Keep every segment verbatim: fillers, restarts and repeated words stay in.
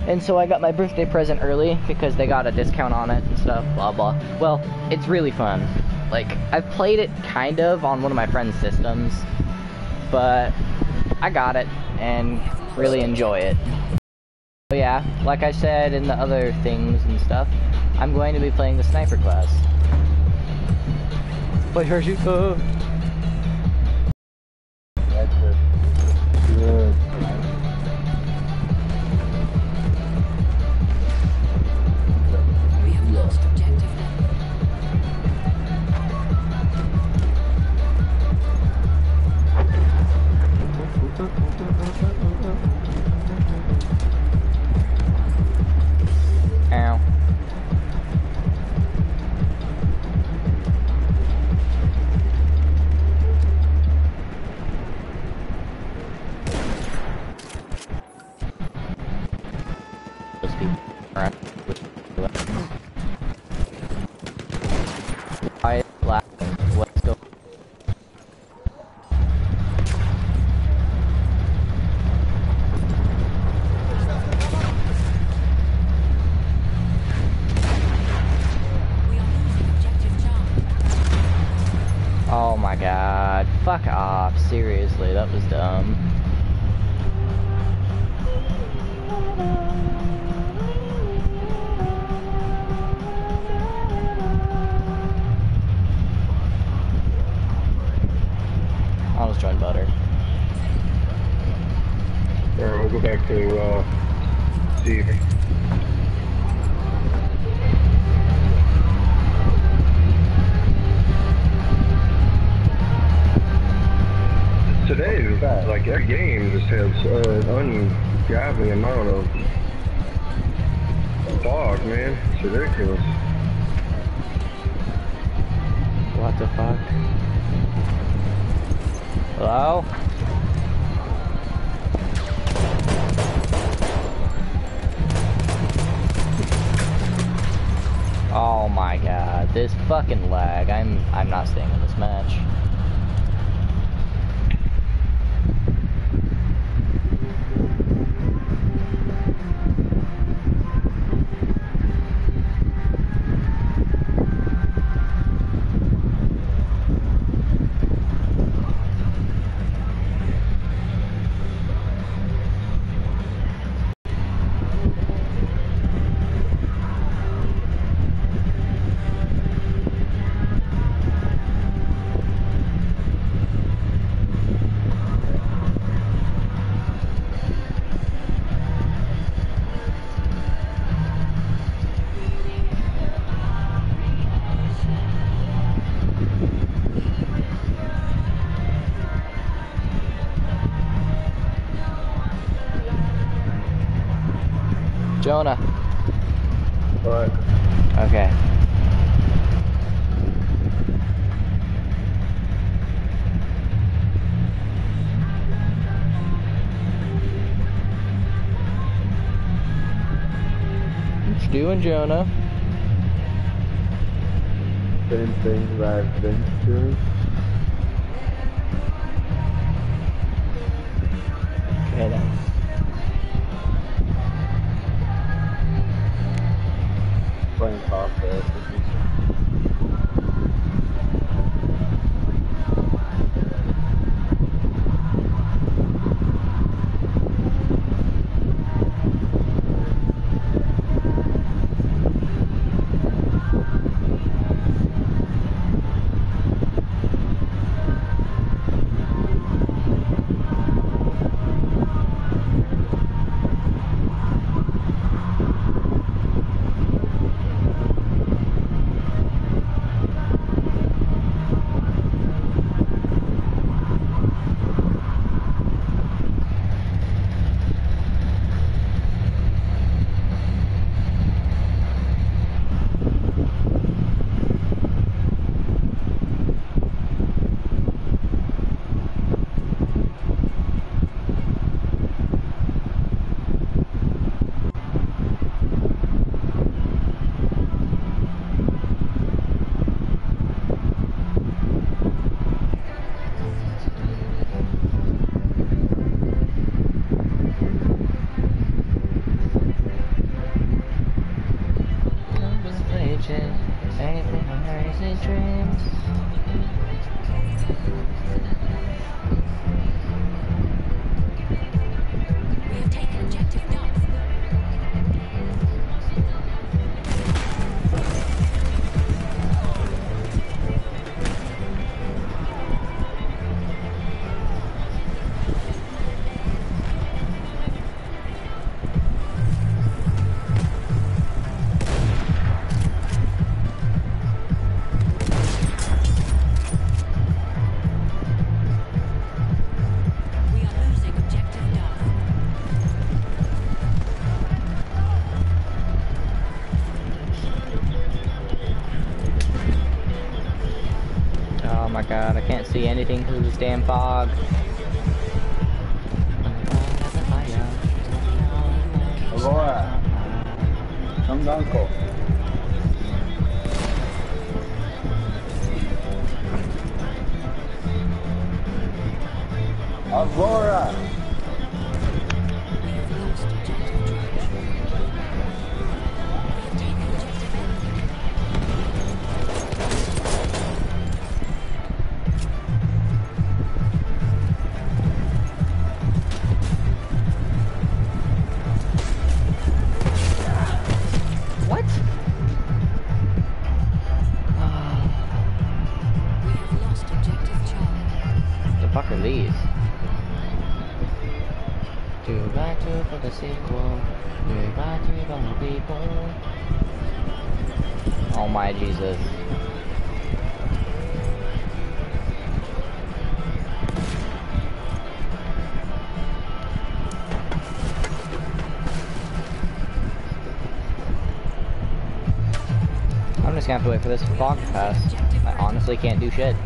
And so I got my birthday present early because they got a discount on it and stuff, blah blah. Well, it's really fun. Like, I've played it kind of on one of my friend's systems, but I got it and really enjoy it. So yeah, like I said in the other things and stuff, I'm going to be playing the sniper class. Play Hershey. Uh. That's it. Good. We have lost objective now. Ow. Those people are I laughing. Let's go. We are losing objective Charlie. Oh my god. Fuck off. Seriously, that was dumb. I was trying butter. Alright, we'll go back to uh, Steve. Today, like every game just has an ungodly amount of fog, man. It's ridiculous. What the fuck? Hello? Oh my god, this fucking lag. I'm I'm not staying in this match. Jonah. But Okay. What you doing, Jonah? same things I've been doing. Okay then. Playing Coffee. Sweet dreams. We have taken objective Duff. We are losing objective Duff. Oh my god, I can't see anything through this damn fog. Aurora, come down, Cole. Aurora! We have lost objective George. We have taken objective Edward. What? We have lost objective Charlie. The fuck are these? Do right to for the sequel. Do right to for the people. Oh my Jesus. I'm just gonna have to wait for this fog to pass. I honestly can't do shit.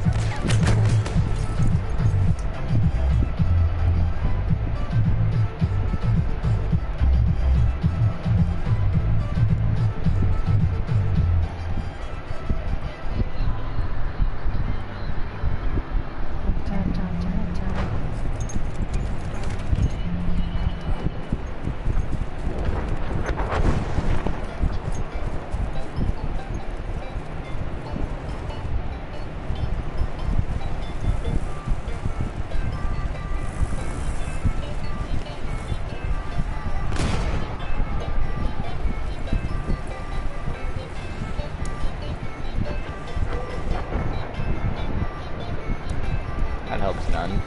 That helps none.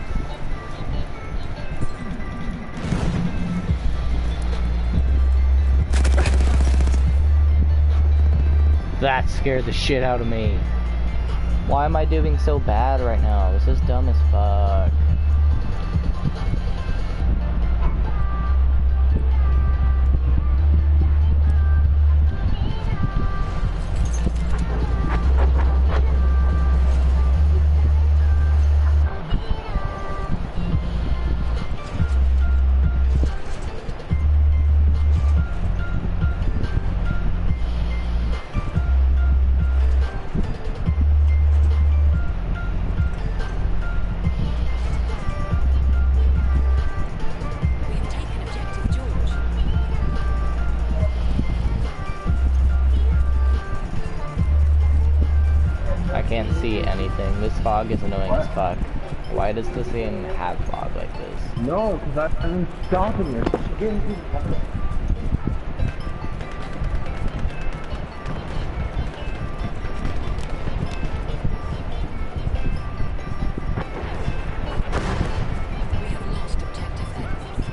That scared the shit out of me. Why am I doing so bad right now? This is dumb as fuck. We have taken objective George. I can't see anything. This fog is annoying as fuck. Why does this game have fog like this? No, because I'm stopping it. She's getting through the fire. We have lost objective Edward.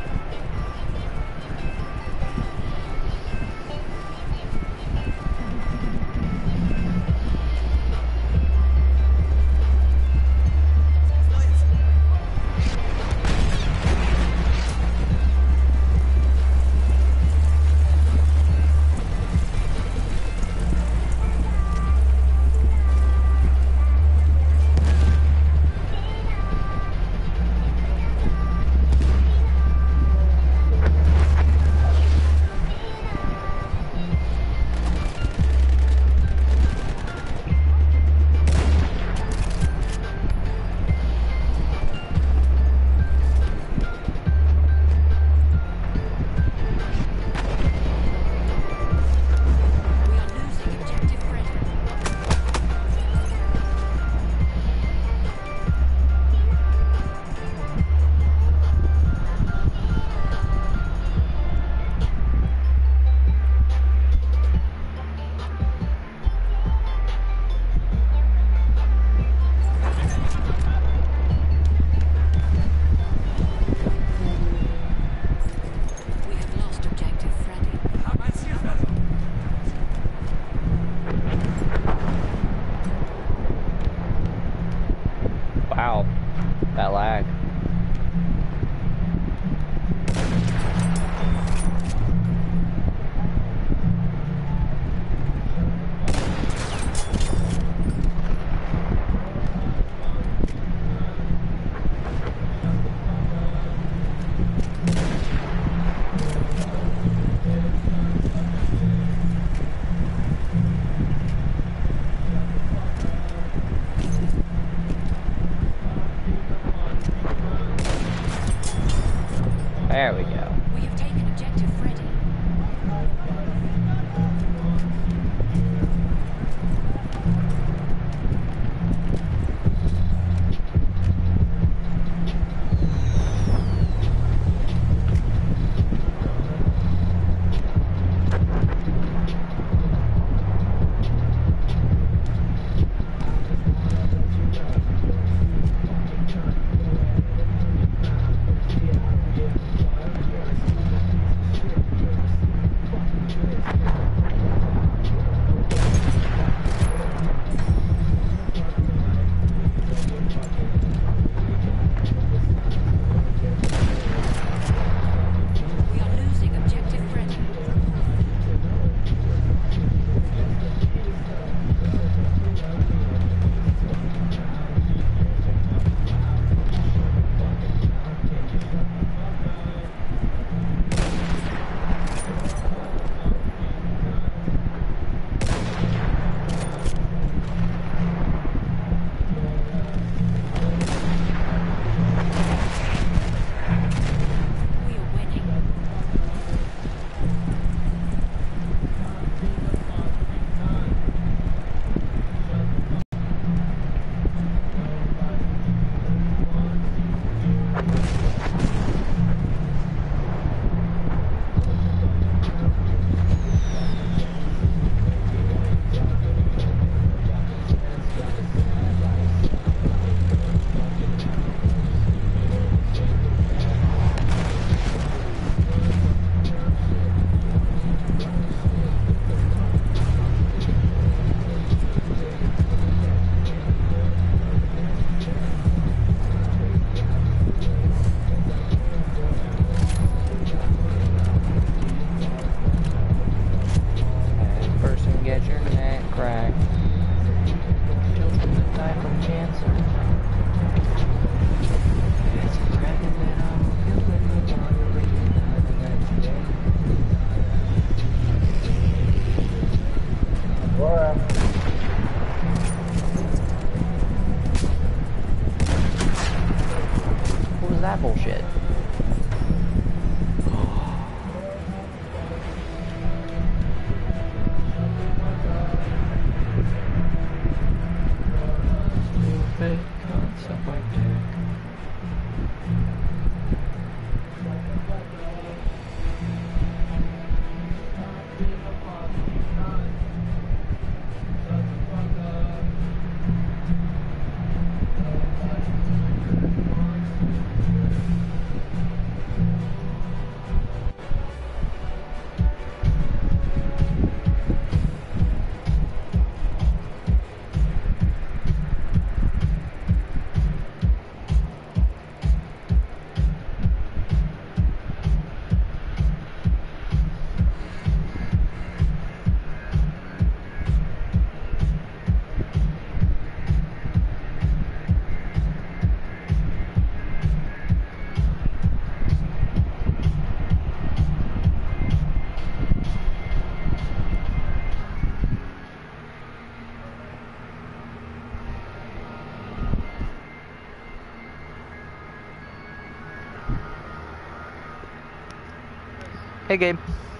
Hey, Gabe.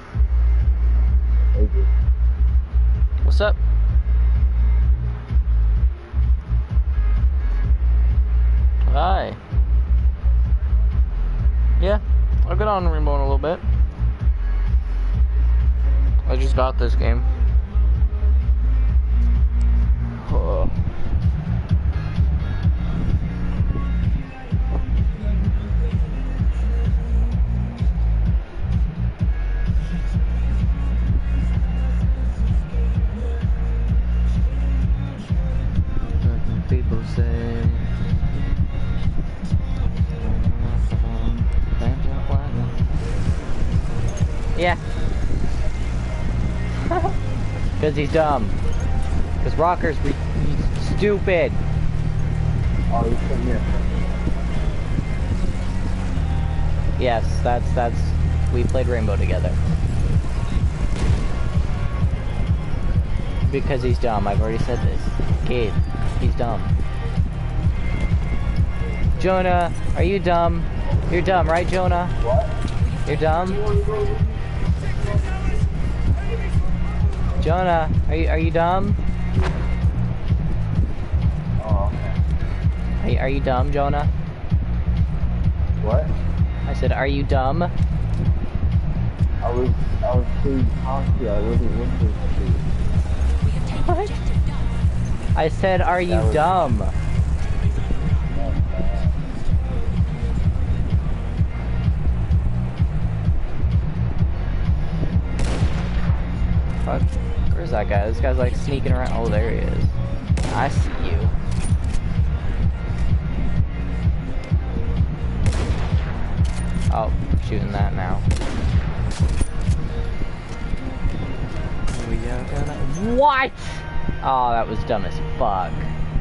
Hey, dude. What's up? Hi. Yeah, I've been on Rainbow in a little bit. I just got this game. Oh. People say yeah. Because he's dumb. Because Rocker's re stupid. Oh, you said yeah. Yes, that's, that's, we played Rainbow together. Because he's dumb, I've already said this. Gabe, he's dumb. Jonah, are you dumb? You're dumb, right, Jonah? What? You're dumb? Jonah, are you, are you dumb? Oh, okay. Are you, are you dumb, Jonah? What? I said, are you dumb? I was, I was too conscious. I wasn't listening to you. What? I said, are you That was- dumb? Fuck. Where's that guy? This guy's like sneaking around. Oh, there he is. I see you. Oh, shooting that now. We are gonna... What? Oh, that was dumb as fuck.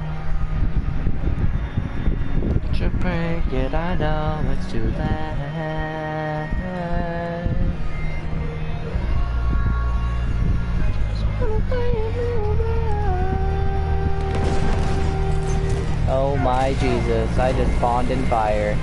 To break it, I know it's too late. Oh my Jesus, I just spawned in fire.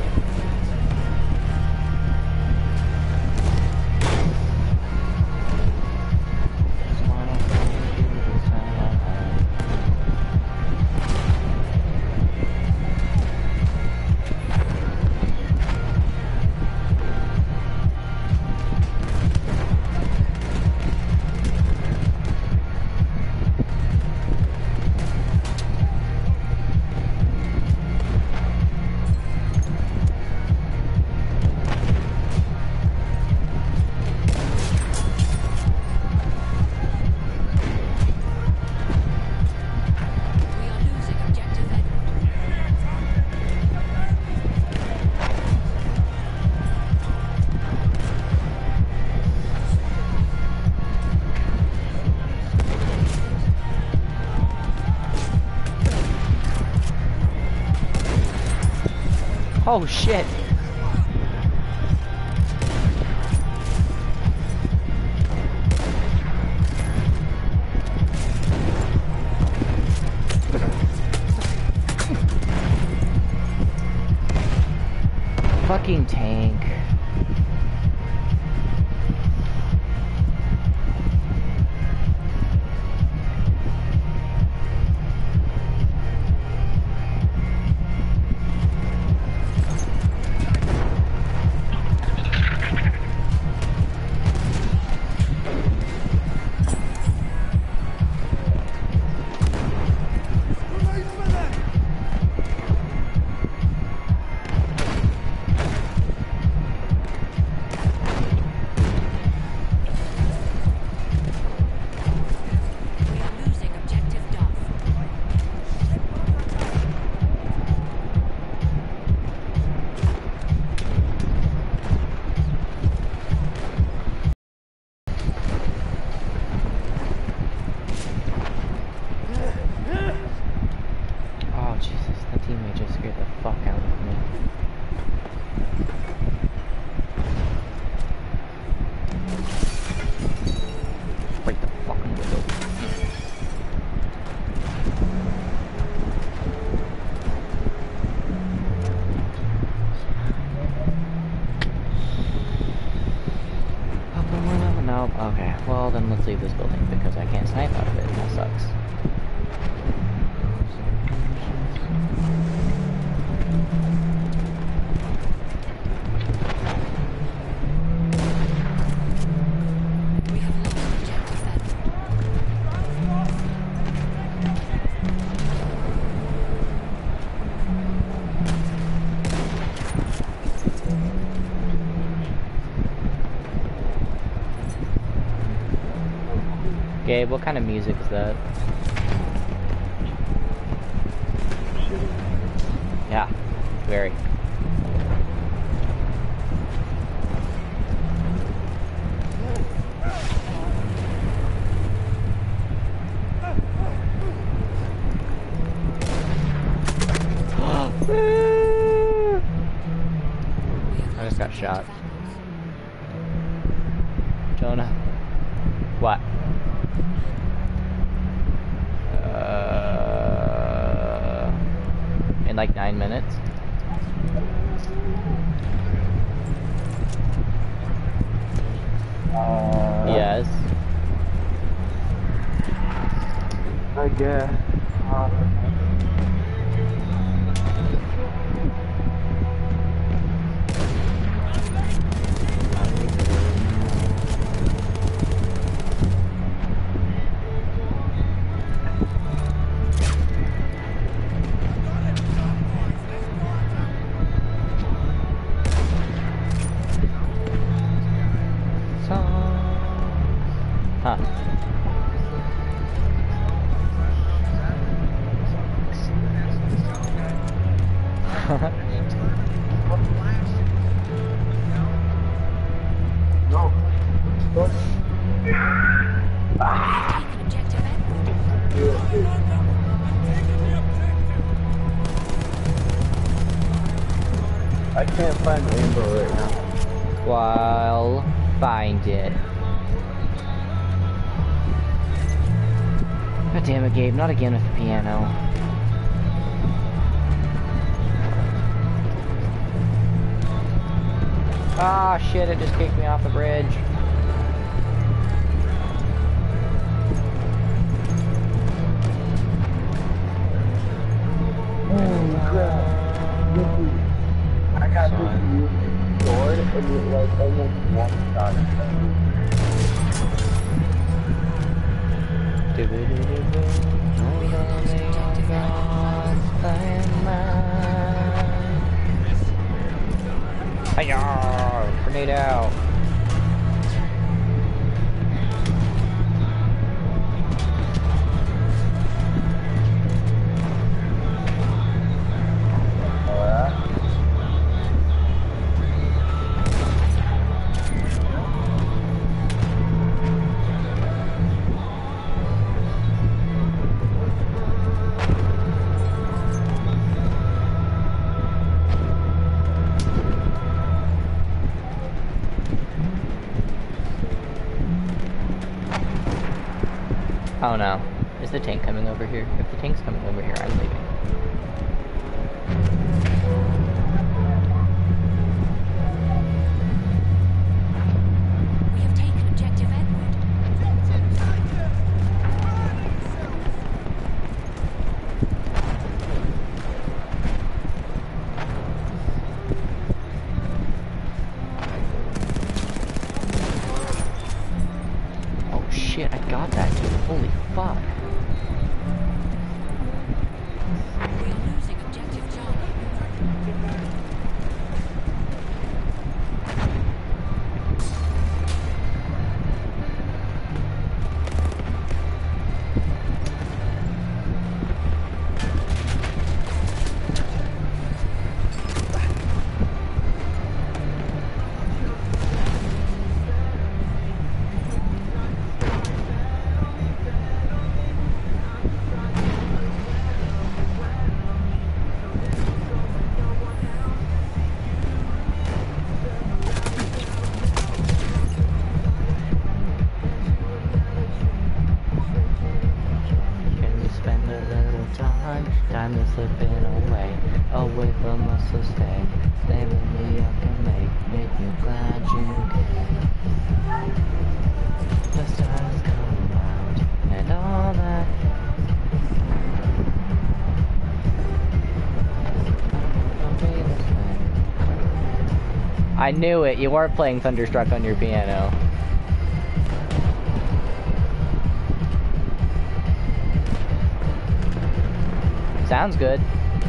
Oh shit. Fucking tank. Okay, well then let's leave this building because I can't snipe out of it, and that sucks. We have lost objective Gabe, what kind of music is that? Yeah, very. I just got shot. Jonah. What? Uh, in like nine minutes. Uh, Yes. I guess. Uh, Huh. no. taken objective Edward. I can't find Rainbow right now. Well, find it. God damn it, Gabe, not again with the piano. Ah, shit, it just kicked me off the bridge. Holy crap. I got this new sword and it like almost one shot. Hiya! Grenade out! Oh no. Is the tank coming over here? If the tank's coming over here, I'm leaving. We have taken objective Edward. Oh shit, I got that dude. Holy fuck. We are losing objective Charlie. I knew it. You were playing Thunderstruck on your piano. Sounds good.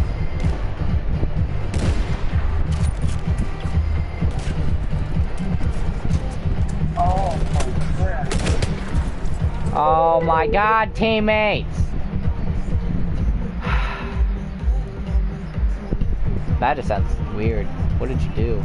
Oh my crap. Oh my god, teammates! That just sounds weird. What did you do?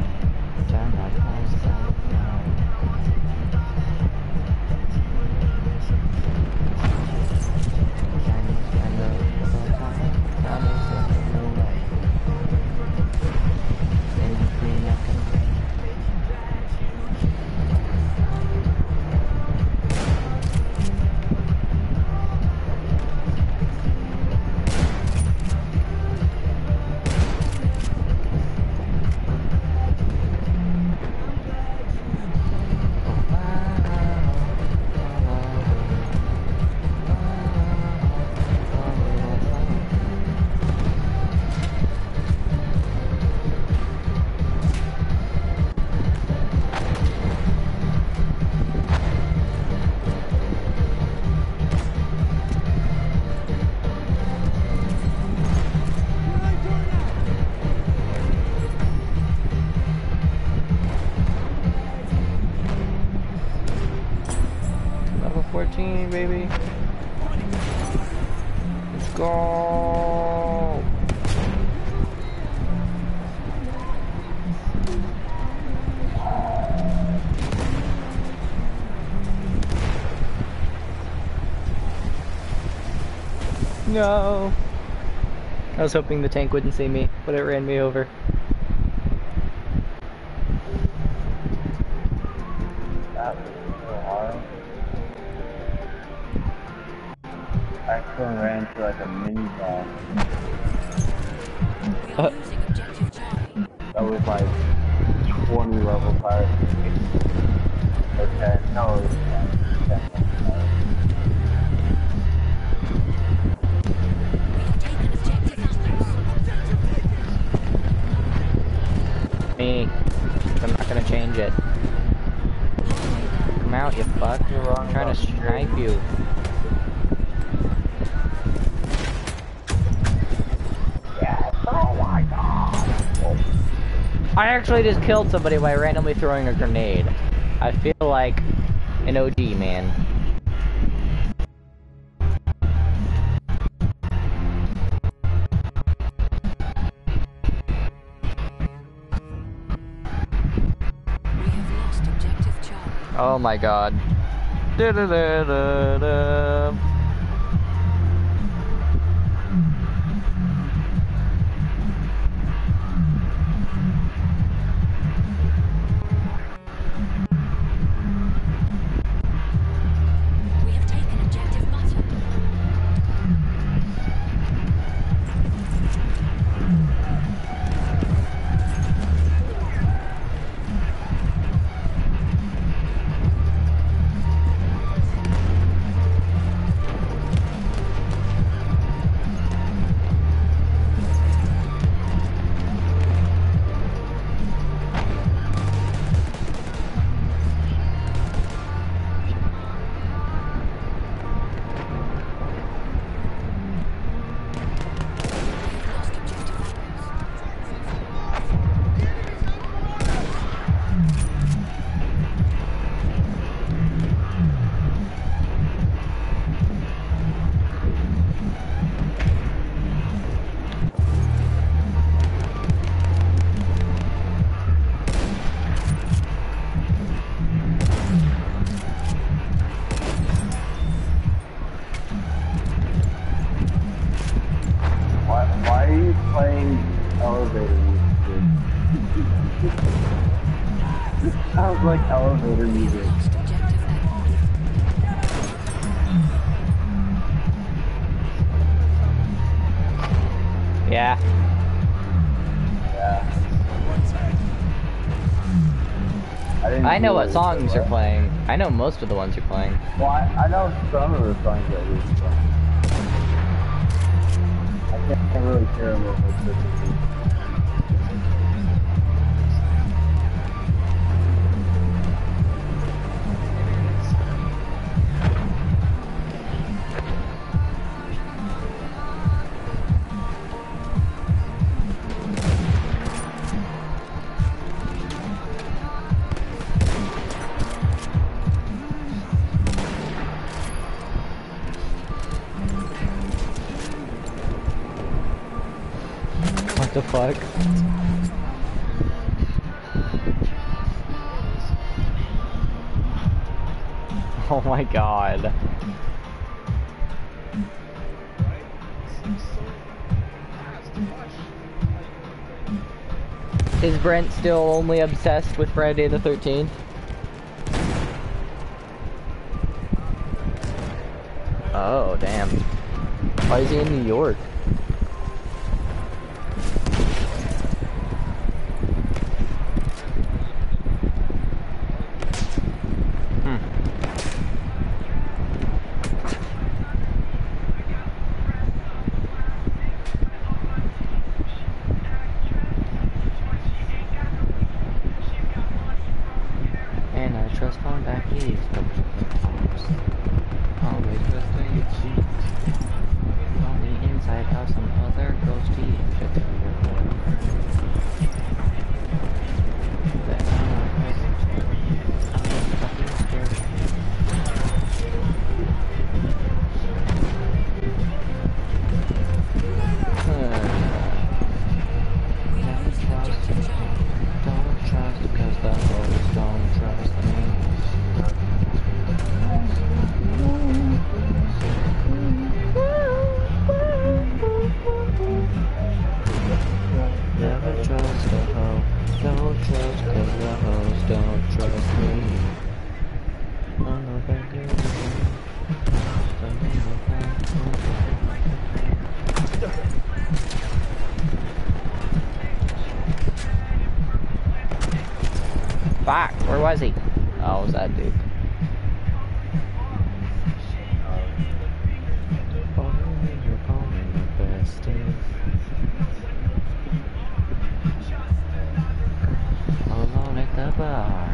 fourteen, baby. Let's go. No. I was hoping the tank wouldn't see me, but it ran me over. That was so hard. I actually ran into like a mini boss. Uh. That was like twenty levels higher than me. Or ten. No, it was ten. ten. Me. I'm not gonna change it. Come out, you fuck. I'm trying to snipe you. Yes, oh my god. I actually just killed somebody by randomly throwing a grenade. I feel like an O G, man. Oh my god. Da -da -da -da -da. We have taken objective button. Why, why are you playing elevator music? This sounds like elevator music. Lost objective Yeah. Yeah. I, didn't I know what realize songs that. you're playing. I know most of the ones you're playing. Well, I, I know some of the songs that we play. I can't, can't really hear them over the the fuck? Oh my god. Is Brent still only obsessed with Friday the thirteenth? Oh, damn. Why is he in New York? Fuck, where was he? Oh, it was that dude. Alone at the bar.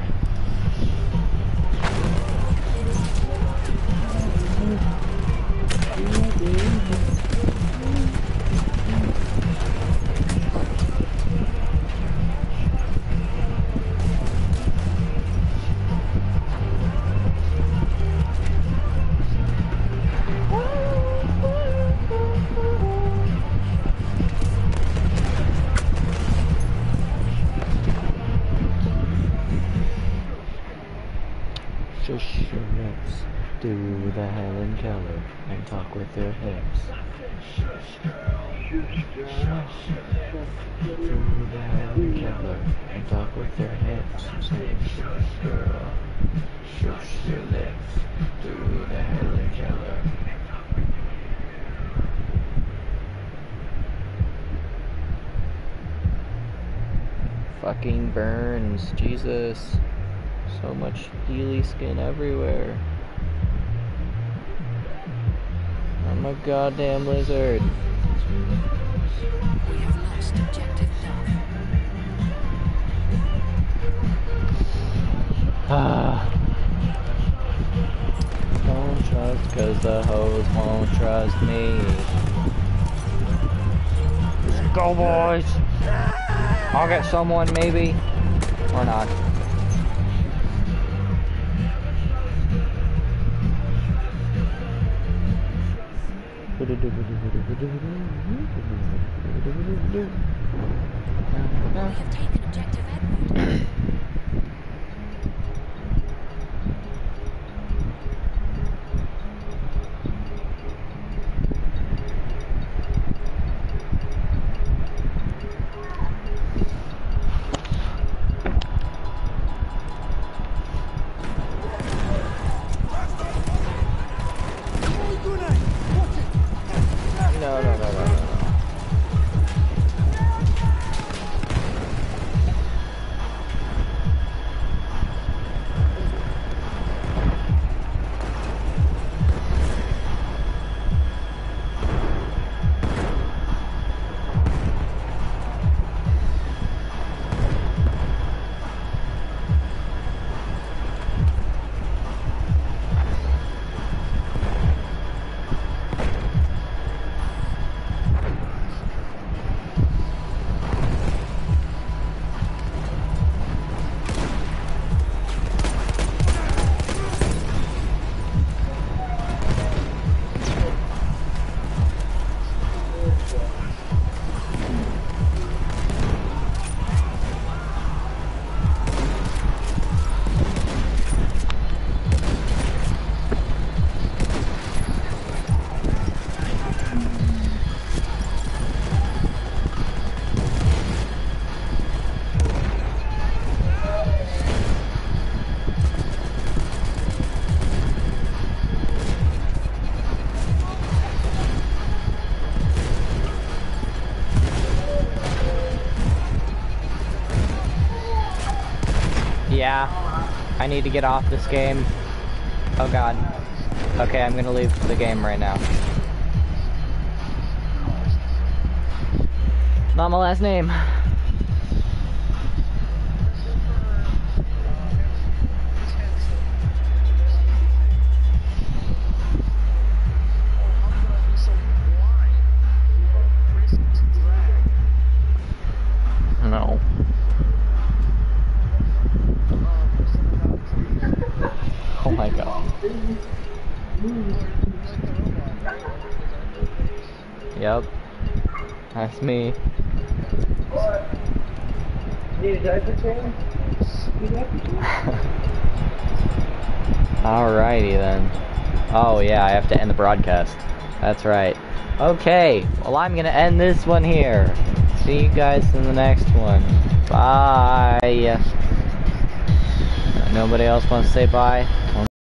Shush your lips, do the Helen Keller, and talk with their hips. Shush, shush, do the Helen Keller, and talk with their hips. Say shush, girl, shush your lips, do the Helen Keller. Fucking burns, Jesus. So much Healy skin everywhere. I'm a goddamn lizard. We have lost objective Ah. Don't trust cause the hoes won't trust me. Let's go, boys! I'll get someone maybe. Or not. We have taken objective Edward. No, no, no, no, no, no. Yeah. I need to get off this game. Oh god. Okay, I'm gonna leave the game right now. Not my last name. No. Oh my god. Yep. That's me. Alrighty then. Oh yeah, I have to end the broadcast. That's right. Okay, well I'm gonna end this one here. See you guys in the next one. Bye. Nobody else wants to say bye?